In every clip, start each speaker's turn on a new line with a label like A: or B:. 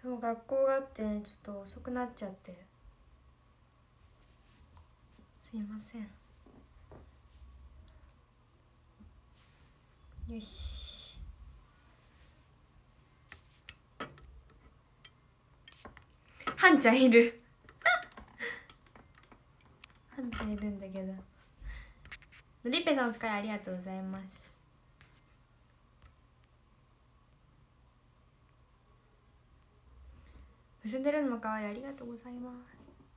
A: そう、学校があってちょっと遅くなっちゃって、すいません。よし、はんちゃんいるはんちゃんいるんだけど。のりっぺさんお疲れありがとうございます。結んでるのもかわいい、ありがとうございます。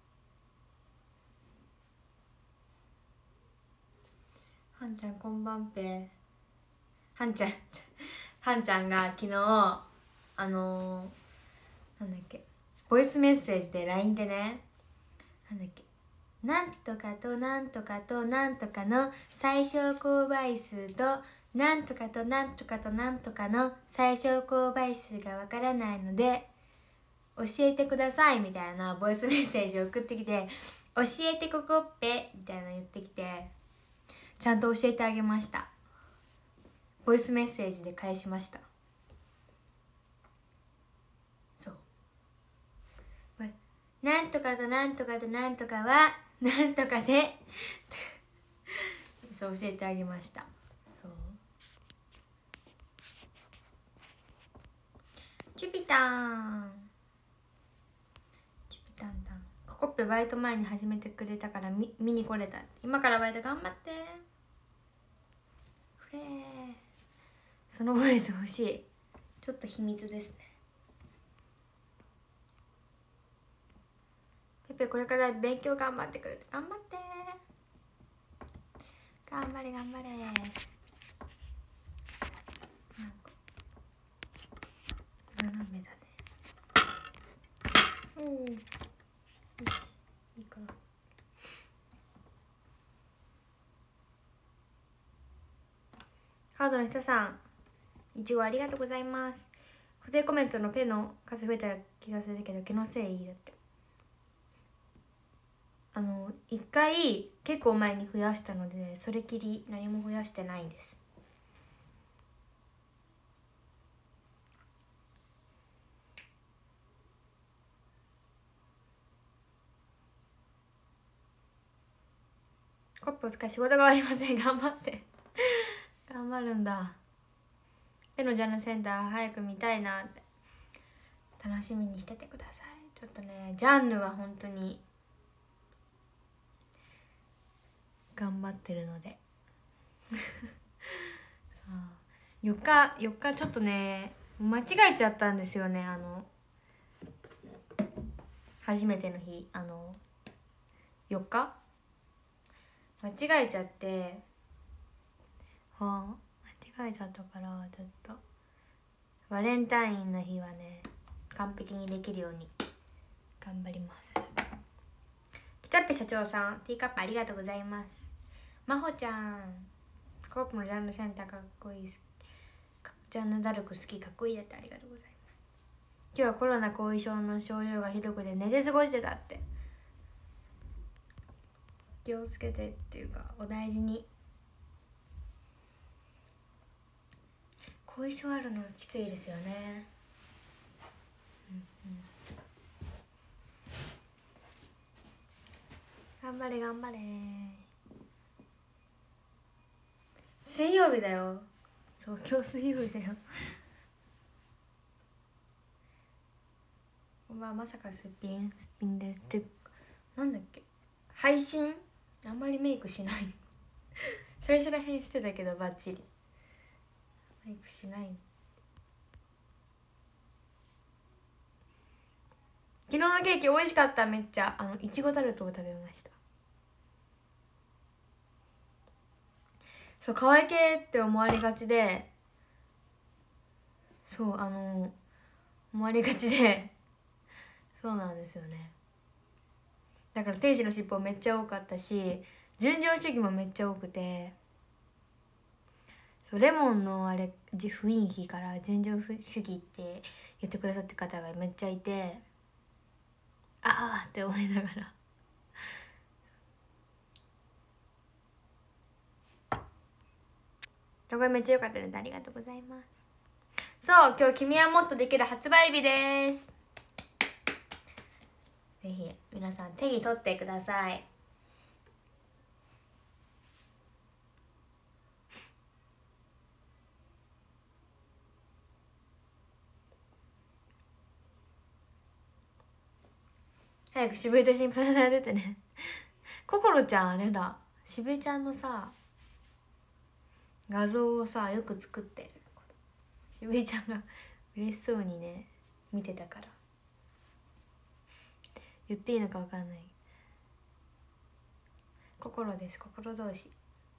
A: はんちゃんこんばんぺ。はんちゃんはんちゃんが昨日なんだっけ、ボイスメッセージで LINE でね、なんだっけ、なんとかとなんとかとなんとかの最小公倍数となんとかとなんとかとなんとかの最小公倍数がわからないので教えてくださいみたいなボイスメッセージを送ってきて、教えてここっぺみたいなの言ってきて、ちゃんと教えてあげました。ボイスメッセージで返しました。そう、なんとかとなんとかとなんとかはなんとかでそう教えてあげました。そう、チュピタンチュピタンタン、ココッペバイト前に始めてくれたから見に来れた。今からバイト頑張って。フレー、そのボイス欲しい。ちょっと秘密ですね。ペペこれから勉強頑張ってくれて、頑張って頑張れ頑張れ。斜めだね。おお、よし、いいかな。ハードの人さん、いちごありがとうございます。固定コメントのペンの数増えた気がするけど気のせいだって。一回結構前に増やしたので、それきり何も増やしてないんです。コップお疲れ、仕事が終わりません。頑張って頑張るんだ。ペのジャンルセンター早く見たいなって、楽しみにしててください。ちょっとね、ジャンルは本当に頑張ってるのでそう4日ちょっとね間違えちゃったんですよね。初めての日、4日間違えちゃって、間違えちゃったから、ちょっとバレンタインの日はね完璧にできるように頑張ります。キタッペ社長さん、ティーカップありがとうございます。まほちゃん、コープのジャンルセンターかっこいい、ジャンヌ・ダルク好き、かっこいいだって、ありがとうございます。今日はコロナ後遺症の症状がひどくて寝て過ごしてたって。気をつけてっていうかお大事に。後遺症あるのきついですよね。頑張れ頑張れ。水曜日だよ。そう、今日水曜日だよまあ、まさかすっぴんですって。なんだっけ、配信あんまりメイクしない最初らへんしてたけどバッチリメイクしない。昨日のケーキ美味しかった。めっちゃいちごタルトを食べました。そう、可愛い系って思われがちで、そう思われがちでそうなんですよね。だから定時の尻尾めっちゃ多かったし、純情主義もめっちゃ多くて、そうレモンのあれ雰囲気から純情主義って言ってくださって方がめっちゃいて、ああって思いながらそこめっちゃ良かったのでありがとうございます。そう、今日君はもっとできる発売日です。 ぜひ皆さん手に取ってください。早く渋井と新婦さん出てね。こころちゃんあれだ、渋井ちゃんのさ画像をさよく作ってる。渋井ちゃんが嬉しそうにね見てたから、言っていいのか分かんない。心です、心同士。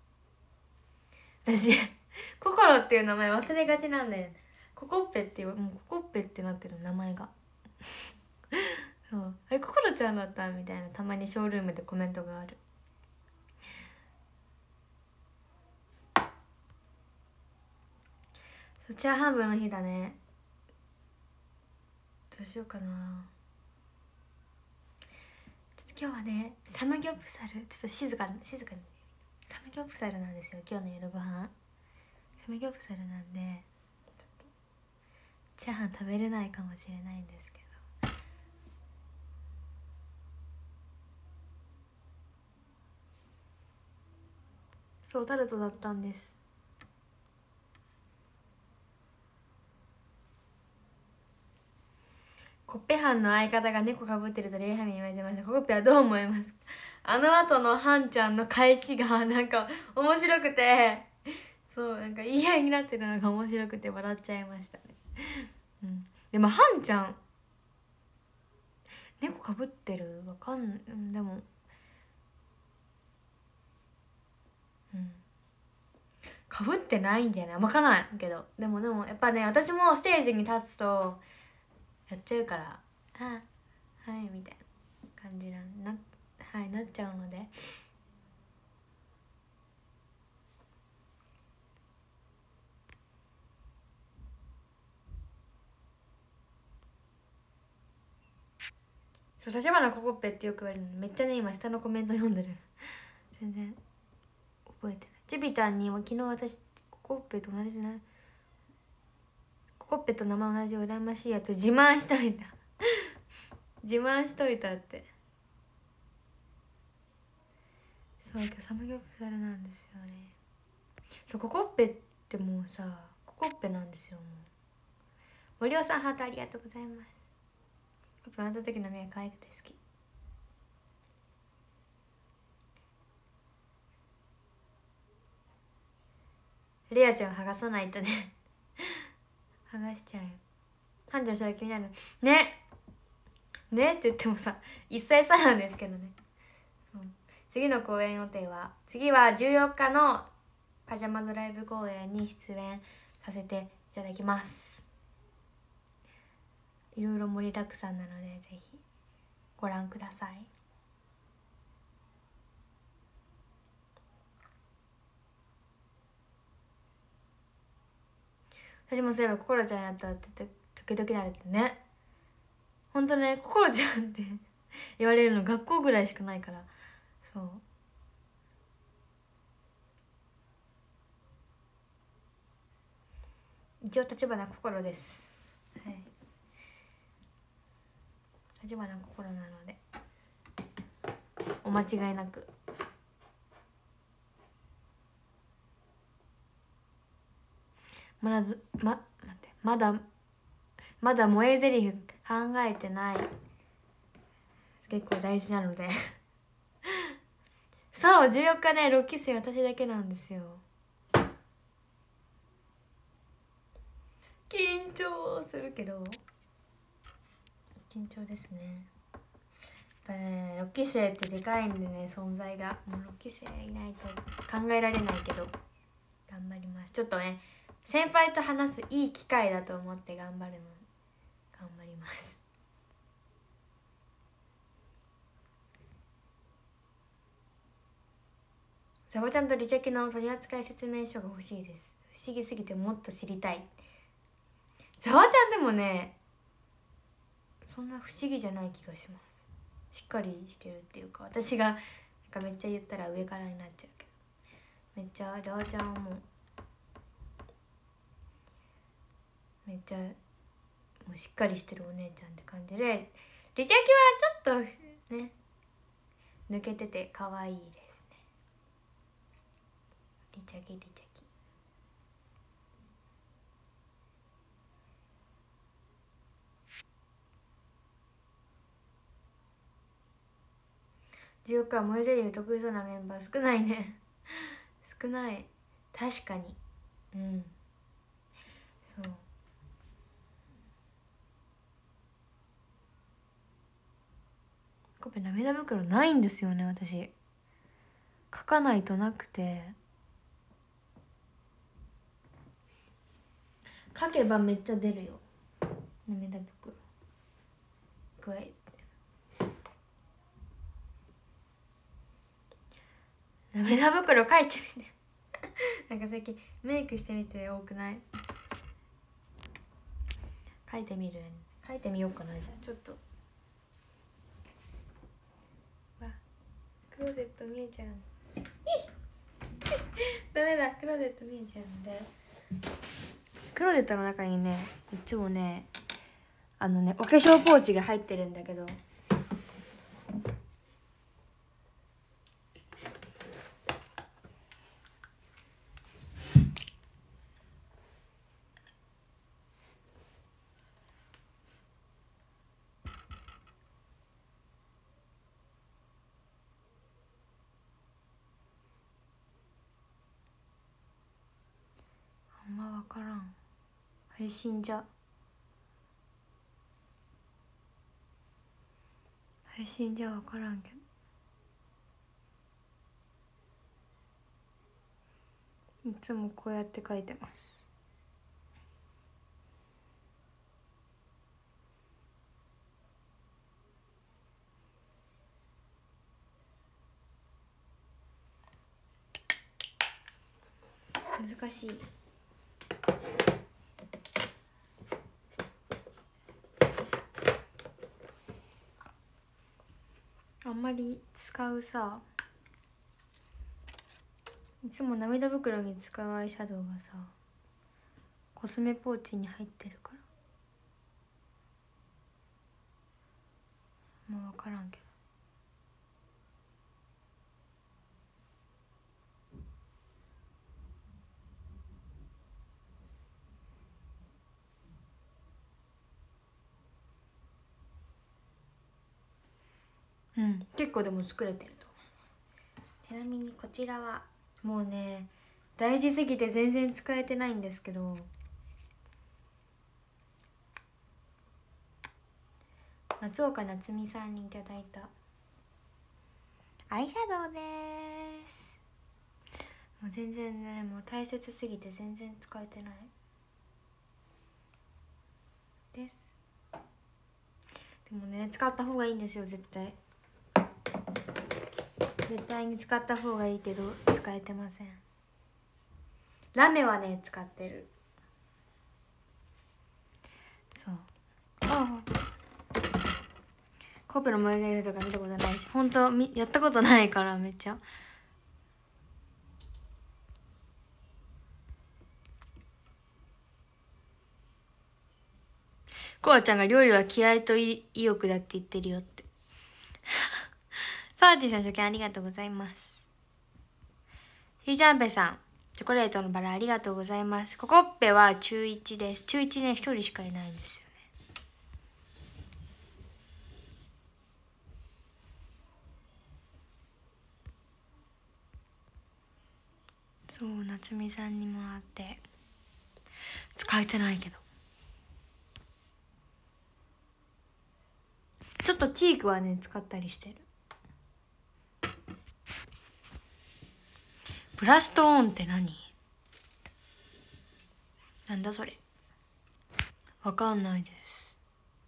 A: 私心っていう名前忘れがちなんだよ。ココッペってもうココッペってなってる名前がそう心ちゃんだったみたいな、たまにショールームでコメントがある。そっちは半分の日だね。どうしようかな。ちょっと今日はねサムギョプサル、ちょっと静かにサムギョプサルなんですよ今日の夜ご飯。サムギョプサルなんでちょっとチャーハン食べれないかもしれないんですけど、そうタルトだったんです。コッペ班の相方が猫かぶってるとレイハミに言われてました。コッペはどう思いますか？あの後のハンちゃんの返しがなんか面白くて、そうなんか言い合いになってるのが面白くて笑っちゃいましたね。うん、でもハンちゃん猫かぶってるわかん、でもかぶってないんじゃない、わからないけど、でもやっぱね私もステージに立つとやっちゃうから、あはいみたいな感じなっちゃうので。そう、立花ココッペってよく言われるの。めっちゃね今下のコメント読んでる全然覚えてない。ジュピタンにも昨日私ココッペと同じな、ココッペと名前同じ羨ましいやつ自慢しといた自慢しといたって。そう今日サムギョプサルなんですよね。そうココッペってもうさココッペなんですよ。もう森尾さんハートありがとうございます。コッペあの時の目が可愛くて好き。レアちゃん剥がさないとね剥がしちゃうよ。繁盛したら気になるねって言ってもさ1歳差なんですけどね。そう次の公演予定は次は14日のパジャマドライブ公演に出演させていただきます。いろいろ盛りだくさんなのでぜひご覧ください。私もそういえば心ちゃんやったって時々なれてね、ほんとね心ちゃんって言われるの学校ぐらいしかないから。そう一応立花心です。はい、立花心なのでお間違いなく。待ってまだ萌え台詞考えてない、結構大事なのでそう14日ね6期生私だけなんですよ。緊張するけど緊張ですね。やっぱね6期生ってでかいんでね存在が、もう6期生いないと考えられないけど頑張ります。ちょっとね先輩と話すいい機会だと思って頑張ります。ザボちゃんとリチャキの取扱説明書が欲しいです。不思議すぎてもっと知りたい。ザワちゃんでもねそんな不思議じゃない気がします。しっかりしてるっていうか、私がなんかめっちゃ言ったら上からになっちゃうけど、めっちゃザワちゃんはもうめっちゃもうしっかりしてるお姉ちゃんって感じで、 リチャキはちょっとね抜けてて可愛いですね。リチャキリチャキ。10回萌えゼリー得意そうなメンバー少ないね少ない、確かに。うん、そう。コペ涙袋ないんですよね私。書かないとなくて、書けばめっちゃ出るよ涙袋。くわえて涙袋書いてみてなんか最近メイクしてみて多くない？書いてみる、書いてみようかな。じゃあちょっとわ、クローゼット見えちゃうダメだ、クローゼット見えちゃうんで。クローゼットの中にねいつもねお化粧ポーチが入ってるんだけど、あんま分からん。配信じゃ分からんけど、いつもこうやって書いてます。難しい。あんまり使うさ、いつも涙袋に使うアイシャドウがさコスメポーチに入ってるからもう分からんけど、結構でも作れてると。ちなみにこちらはもうね大事すぎて全然使えてないんですけど、松岡夏美さんにいただいたアイシャドウです。もう全然ね、もう大切すぎて全然使えてないです。でもね使った方がいいんですよ、絶対に使った方がいいけど使えてません。ラメはね使ってる。そう、コップの萌えゼリフとか見たことないし、本当やったことないからめっちゃ。こうちゃんが料理は気合と意欲だって言ってるよってパーティーさん初見ありがとうございます。ひーちゃんぺさんチョコレートのバラありがとうございます。ココッペは中1です。中1ね、1人しかいないんですよね。そう、夏美さんにもらって使えてないけど、ちょっとチークはね使ったりしてる。ブラストオンって何？なんだそれ、わかんないです。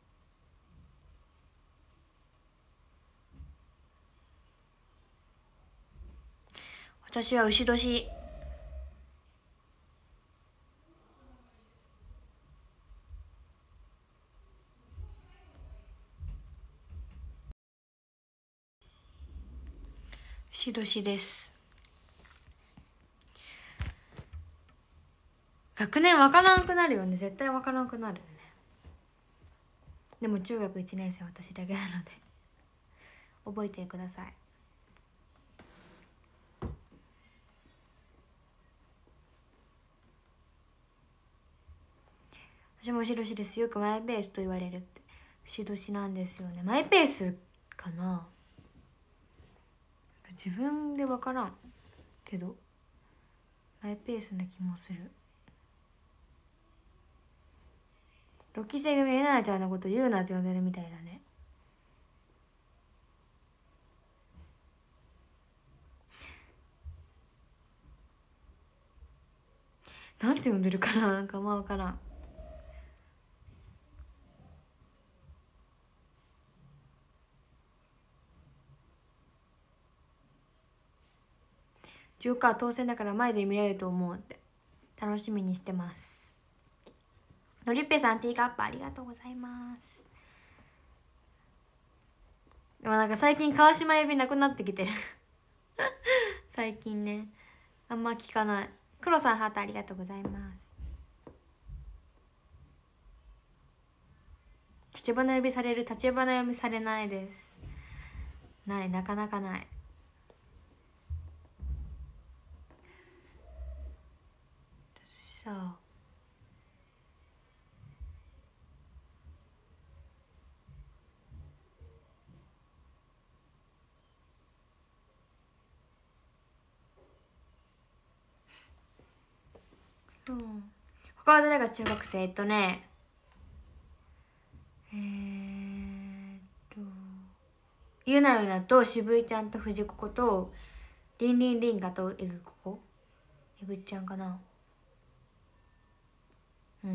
A: 私は牛年。牛年です。学年わからなくなるよね、絶対わからなくなるよね。 でも中学1年生私だけなので覚えてください。私も牛年です。よくマイペースと言われるって。牛年なんですよね。マイペースかな、自分で分からんけどマイペースな気もする。6期生組えなちゃんのこと言うなって呼んでるみたいだね。なんて呼んでるかな、なんかまあ分からん。ジョーカー当選だから前で見れると思うって楽しみにしてます。のりっぺさんティーカップありがとうございます。でもなんか最近川島指なくなってきてる最近ねあんま聞かない。黒さんハートありがとうございます。口花指される、立ち花読みされないです。ない、なかなかない。そうそう。他は誰が中学生？ゆなゆなと渋井ちゃんと藤子子とりんりんりんがとえぐこえぐっちゃんかな。うん。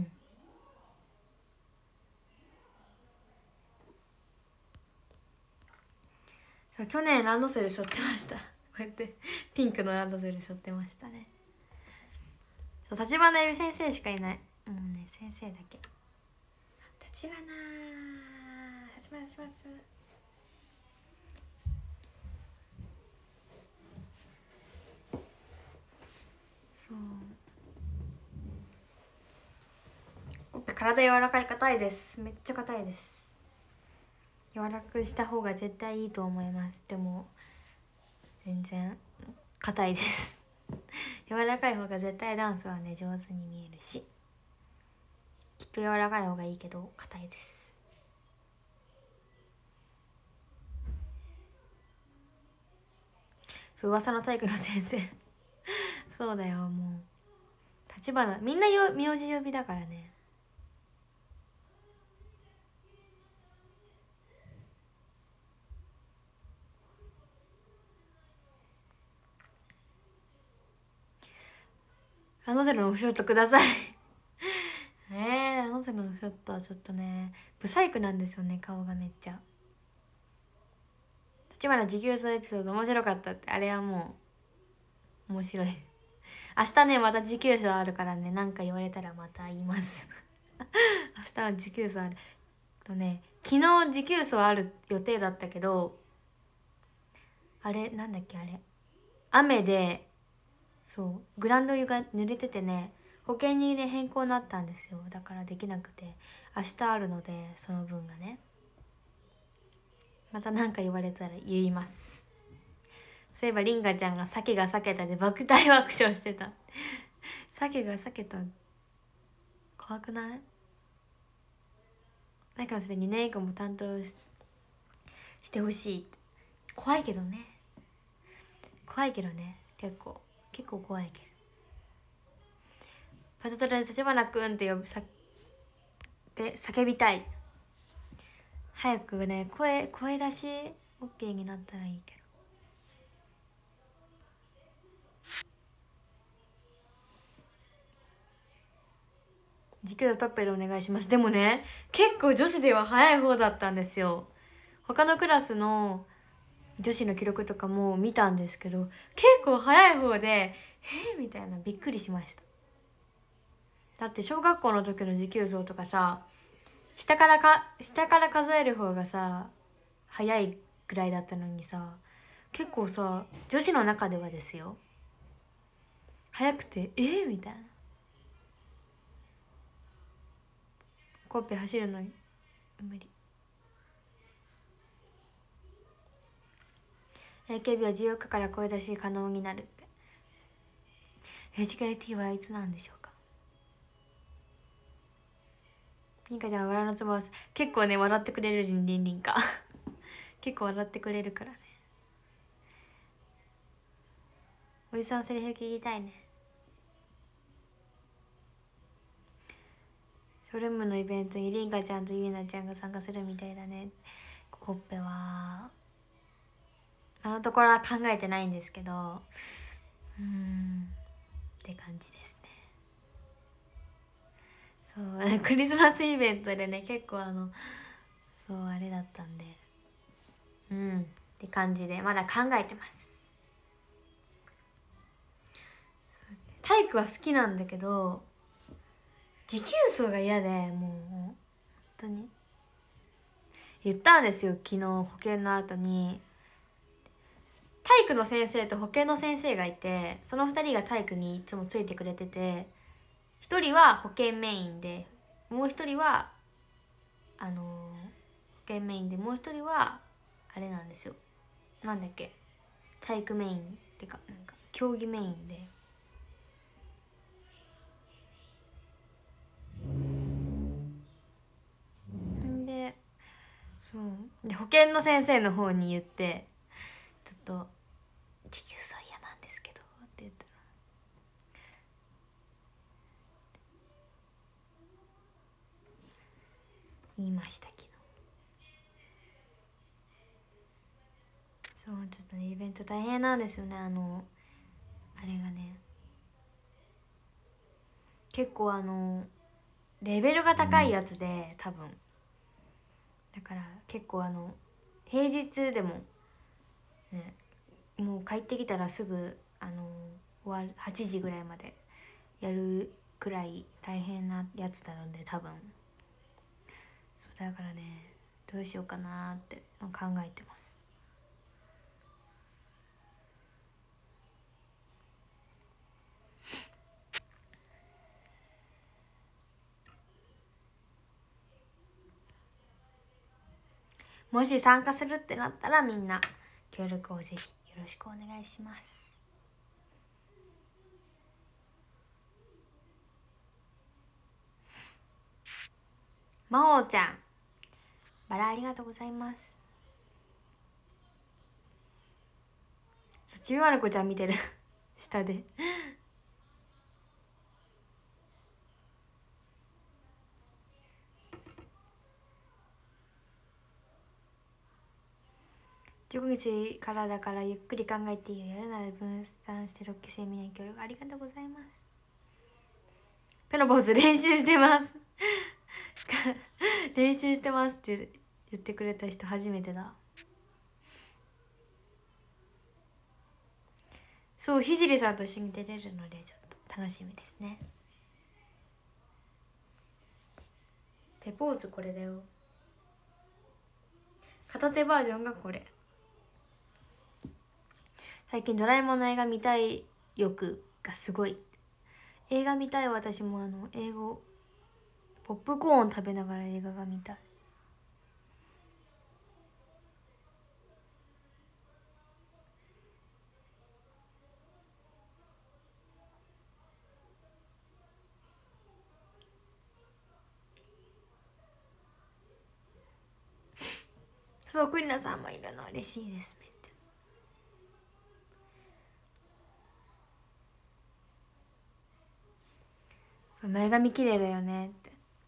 A: そう、去年ランドセル背負ってましたこうやってピンクのランドセル背負ってましたね。そう、立花由美先生しかいない。うんね、先生だけ。立花そう、体柔らかい、硬いです。めっちゃ硬いです。柔らかくした方が絶対いいと思います。でも全然硬いです柔らかい方が絶対ダンスはね上手に見えるし、きっと柔らかい方がいいけど硬いです。そう、噂の体育の先生そうだよ、もう立花みんな名字呼びだからね。ランドセルのオフショットくださいランドセルのオフショットはちょっとねブサイクなんですよね、顔がめっちゃ。立花持久走エピソード面白かったって、あれはもう面白い明日ねまた持久走あるからね、何か言われたらまた言います明日は持久走あるとね、昨日持久走ある予定だったけど、あれなんだっけ、あれ雨で、そうグラウンドが濡れててね、保険にね変更になったんですよ。だからできなくて、明日あるのでその分がね、また何か言われたら言います。そういえばリンガちゃんが鮭が裂けたで爆体爆笑してた鮭が裂けた、怖くない？だから2年以降も担当してほしいって。怖いけどね、怖いけどね、結構怖いけど。パズドラで立花くんってで叫びたい。早くね声出し OK になったらいいけど。持久度トップでお願いします。でもね結構女子では早い方だったんですよ。他のクラスの女子の記録とかも見たんですけど、結構早い方でみたいな、びっくりしました。だって小学校の時の持久走とかさ、下から数える方がさ早いぐらいだったのにさ、結構さ女子の中ではですよ早くてみたいな。コッペ走るの無理。 AKB は14日から声出し可能になるって。 HKT はいつなんでしょうか。リンカちゃん、笑いのつぼは結構ね笑ってくれる。リンカ結構笑ってくれるからね。おじさんセリフ聞きたいね。ショルムのイベントにリンカちゃんとゆいなちゃんが参加するみたいだね。コッペはあのところは考えてないんですけど、って感じですね。そうクリスマスイベントでね結構そうあれだったんでって感じでまだ考えてます。体育は好きなんだけど持久走が嫌で、もう本当に言ったんですよ昨日保健の後に。体育の先生と保健の先生がいて、その2人が体育にいつもついてくれてて、1人は保健メインでもう1人は保健メインでもう1人はあれなんですよ、なんだっけ、体育メインってかなんか競技メインで。でそうで保健の先生の方に言って、ちょっと持久走嫌なんですけどって言ったら、言いました昨日。そうちょっとねイベント大変なんですよね。あれがね結構レベルが高いやつで多分だから結構平日でもねもう帰ってきたらすぐ終わる8時ぐらいまでやるくらい大変なやつなので多分そうだからねどうしようかなって考えてます。もし参加するってなったらみんな協力をぜひよろしくお願いします。まおちゃんバラありがとうございます。ちびまる子ちゃん見てる下で15日からだからゆっくり考えていいよ。やるなら分散して6期生みんなに協力ありがとうございます。ペロポーズ練習してます練習してますって言ってくれた人初めてだ。そうひじりさんと一緒に出れるのでちょっと楽しみですね。ペポーズこれだよ。片手バージョンがこれ。最近ドラえもんの映画見たい欲がすごい。映画見たい。私も英語ポップコーン食べながら映画が見たい。そうクリナさんもいるの嬉しいです。めっちゃ前髪綺麗だよねって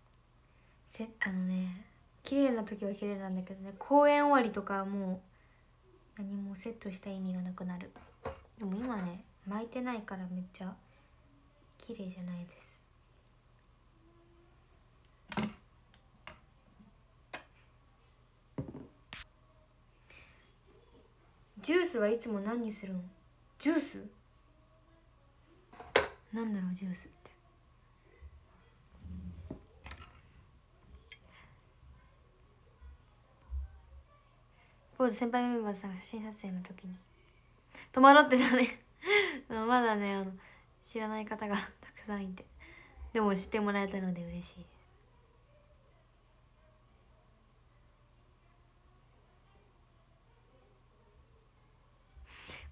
A: 綺麗な時は綺麗なんだけどね、公演終わりとかもう何もセットした意味がなくなる。でも今ね巻いてないからめっちゃ綺麗じゃないです。ジュースはいつも何にするの？ジュースなんだろうジュースって。ポーズ先輩メンバーさんが写真撮影の時に戸惑ってたねまだね知らない方がたくさんいて、でも知ってもらえたので嬉しい。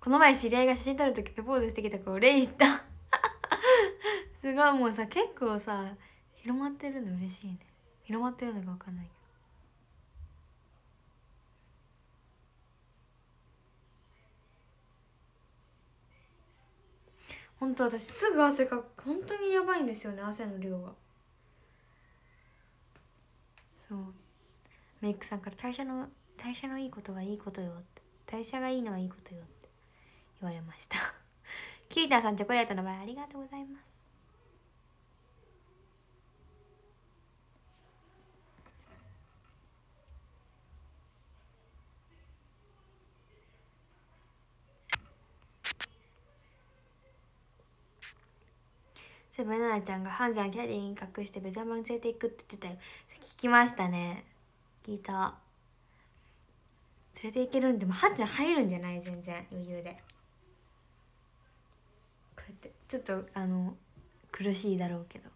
A: この前知り合いが写真撮るときペポーズしてきたからレイ行ったすごいもうさ結構さ広まってるの嬉しいね。広まってるのか分かんないけど本当私すぐ汗かく。本当にやばいんですよね、汗の量が。そうメイクさんから代謝のいいことはいいことよって、代謝がいいのはいいことよって言われましたキーターさんチョコレートの場合ありがとうございます。セブンナナちゃんがハンジャンキャリーに隠してベジャマン連れて行くって言ってたよ。聞きましたね、聞いた。連れて行けるんでもハンちゃん入るんじゃない？全然余裕で。こうやってちょっと苦しいだろうけど。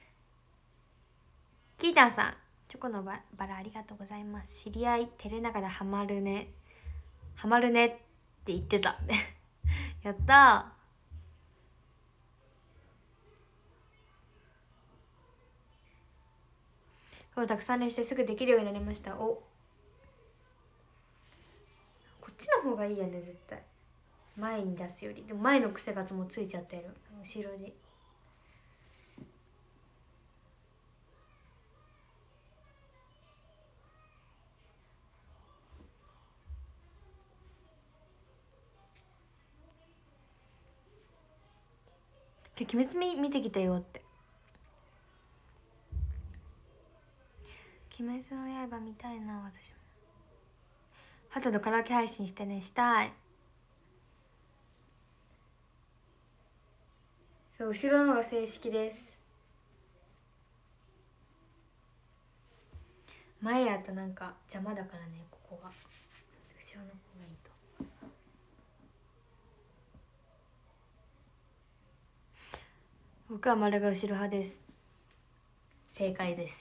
A: キーターさんチョコのバラありがとうございます。知り合い照れながらハマるねって言ってたやったー。そうたくさん練習すぐできるようになりました。お、こっちの方がいいよね絶対、前に出すより。でも前の癖がもうついちゃってる後ろに。今日鬼滅見てきたよって。鬼滅の刃見たいな私も。ハトとカラオケ配信してね。したい。そう後ろのが正式です。前やとなんか邪魔だからね、ここが後ろの方がいいと。僕は丸が後ろ派です。正解です。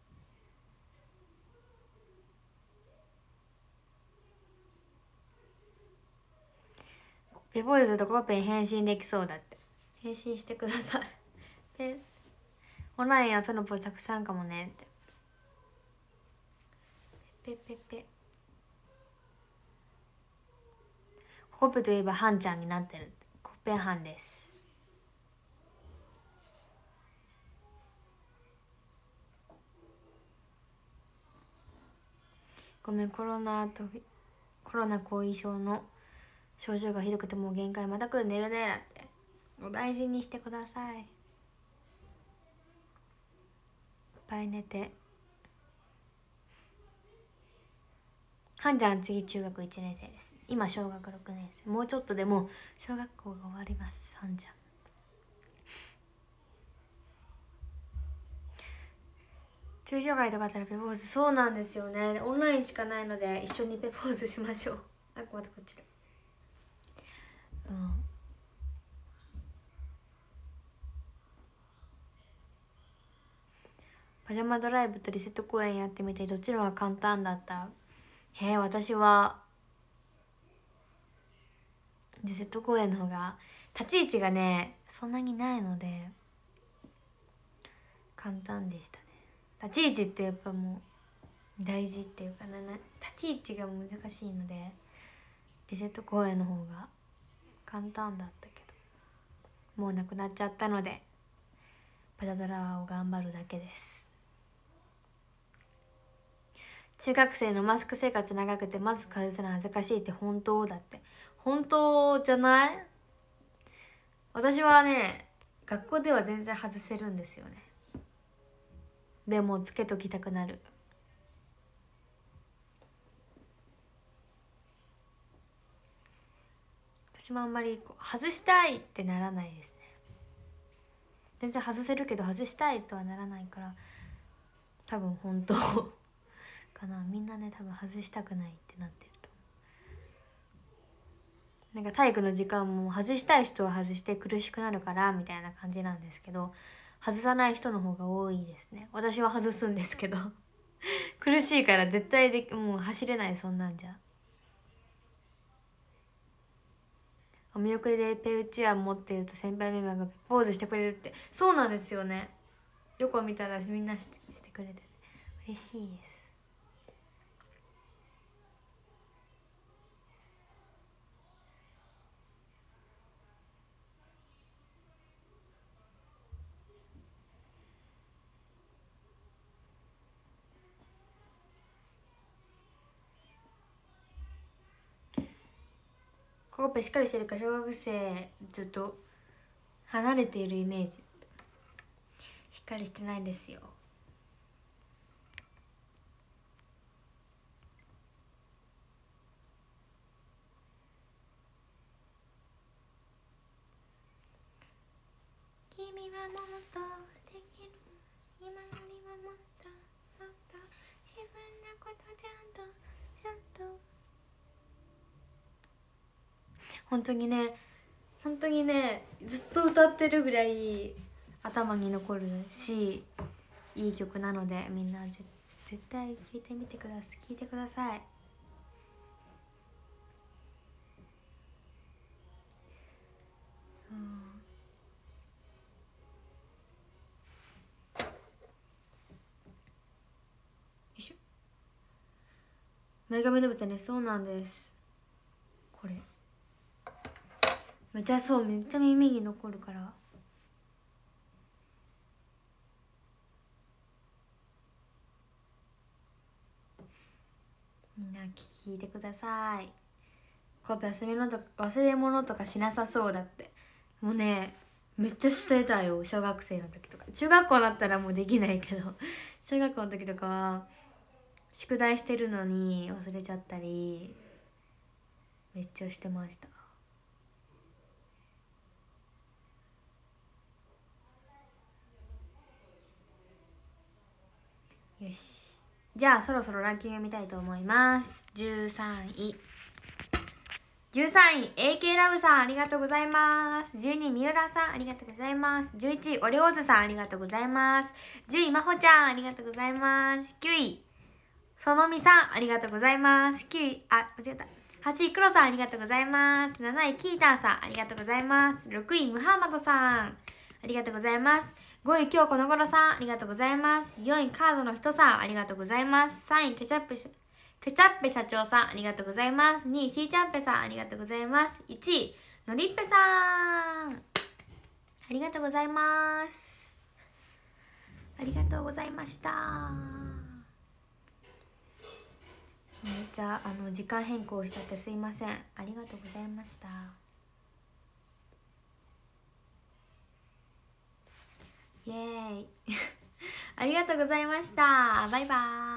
A: ペポーズとコペン返信できそうだって。返信してくださいペオンラインやペのポーズたくさんかもねって。ペペペペ。コペといえばハンちゃんになってる。コペンハンです。ごめん、コロナ後遺症の症状がひどくてもう限界、また来る、寝るねだって。お大事にしてください。いっぱい寝て。はんちゃん次中学1年生です。今小学6年生。もうちょっとでもう小学校が終わります。はんちゃん抽象会とかあったらペポーズ。そうなんですよね、オンラインしかないので一緒にペポーズしましょうあ、またこっちだ。パジャマドライブとリセット公演やってみてどちらが簡単だった？私はリセット公演の方が立ち位置がねそんなにないので簡単でしたね。立ち位置ってやっぱもう大事っていうかな、立ち位置が難しいのでリセット公演の方が簡単だったけど、もうなくなっちゃったのでパジャドラを頑張るだけです。中学生のマスク生活長くてマスク外すの恥ずかしいって本当だって。本当じゃない？私はね学校では全然外せるんですよね。でもつけときたくなる。私もあんまり外したいってならないですね。全然外せるけど外したいとはならないから、多分本当かな。みんなね多分外したくないってなってると思う。なんか体育の時間も外したい人は外して苦しくなるからみたいな感じなんですけど、外さない人の方が多いですね。私は外すんですけど苦しいから絶対もう走れない、そんなんじゃ。 お見送りでペウチワ持ってると先輩メンバーがポーズしてくれるって。そうなんですよね。横見たらみんなしてくれて嬉しいです。ココペしっかりしてるから小学生ずっと離れているイメージ。しっかりしてないですよ。君はもっとできる、今よりはもっともっと自分のことちゃんと本当にね、本当にね、ずっと歌ってるぐらい頭に残るしいい曲なので、みんな絶対聴いてみてください。聴いてください。そうよいしょ。前髪伸びたね。そうなんです。これめっちゃ耳に残るから。みんな聞いてください。コピ忘れ物とかしなさそうだって。もうね、めっちゃしてたよ。小学生の時とか。中学校だったらもうできないけど小学校の時とかは宿題してるのに忘れちゃったりめっちゃしてました。よし、じゃあそろそろランキング見たいと思います。13位 AK ラブさんありがとうございます。12位三浦さんありがとうございます。11位オレオーズさんありがとうございます。10位まほちゃんありがとうございます。9位そのみさんありがとうございます。9位間違えた。8位黒さんありがとうございます。7位キーターさんありがとうございます。6位ムハンマドさんありがとうございます。5位今日この頃さんありがとうございます。4位カードの人さんありがとうございます。3位ケチャッペ社長さんありがとうございます。2位シーチャンペさんありがとうございます。1位のりっぺさんありがとうございます。ありがとうございました。めっちゃ時間変更しちゃってすいません。ありがとうございました。イエーイありがとうございました。バイバーイ。